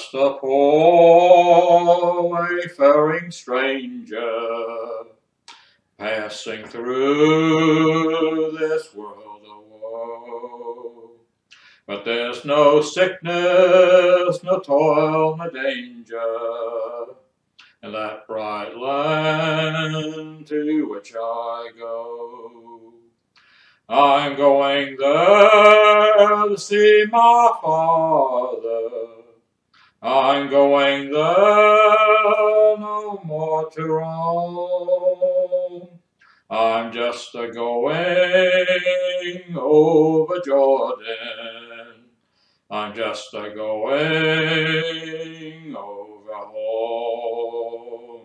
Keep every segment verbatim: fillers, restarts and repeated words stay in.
just a poor wayfaring stranger, passing through this world of woe. But there's no sickness, no toil, no danger in that bright land to which I go. I'm going there to see my Father. I'm going there no more to roam. I'm just a going over Jordan. I'm just a going over home.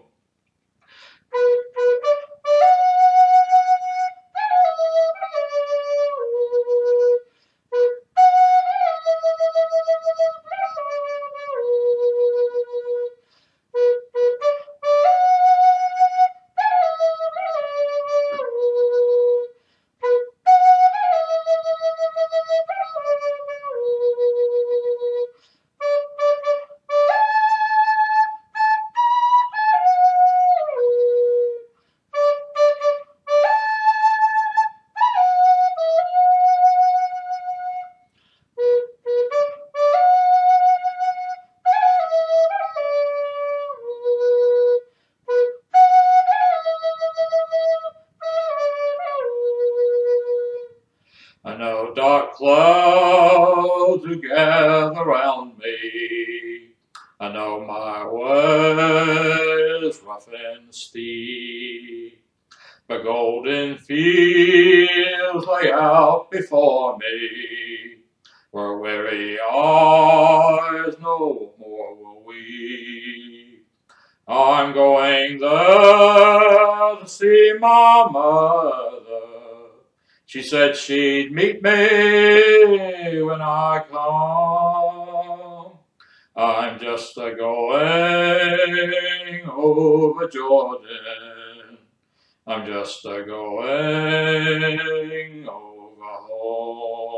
I know dark clouds who gather round me. I know my way is rough and steep, but golden fields lay out before me, where weary eyes no more will weep. I'm going there to see my mother. She said she'd meet me when I come. I'm just a going over Jordan. I'm just a going over home.